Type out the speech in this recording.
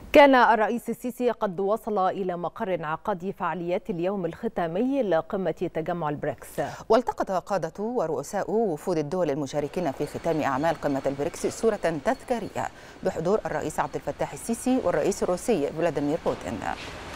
كان الرئيس السيسي قد وصل إلى مقر انعقاد فعاليات اليوم الختامي لقمة تجمع البريكس، والتقط قادة ورؤساء وفود الدول المشاركين في ختام أعمال قمة البريكس صورة تذكارية بحضور الرئيس عبد الفتاح السيسي والرئيس الروسي فلاديمير بوتين.